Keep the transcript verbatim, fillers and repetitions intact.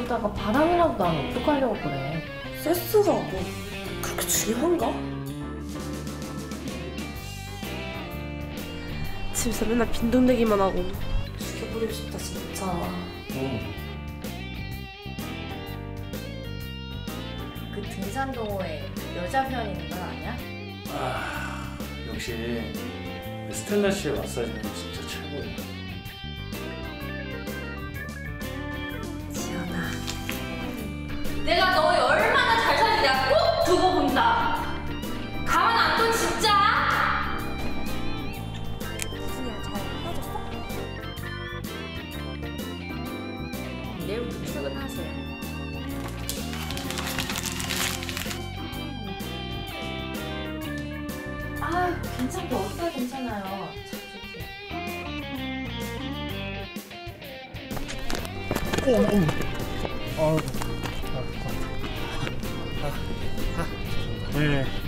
이러다가 바람이라도 나면 어떡하려고 그래. 센스가 뭐 그렇게 중요한가? 집에서 맨날 빈둥대기만 하고 죽여버리고 싶다 진짜. 응. 그 등산 동호회 여자 회원 있는 건 아니야? 아, 역시 스텔라 씨의 마사지는 진짜 최고야. 지연아, 내가 너 얼마나 잘 사는지 내가 꼭 두고 본다. 가만 안 둬 진짜. 무슨이야, 잘 빠졌어? 내일부터 출근하세요. 아, 괜찮고 어디가 괜찮아요. 참 좋지. 어, 어. 어. 아, 아, 아, 아. 네.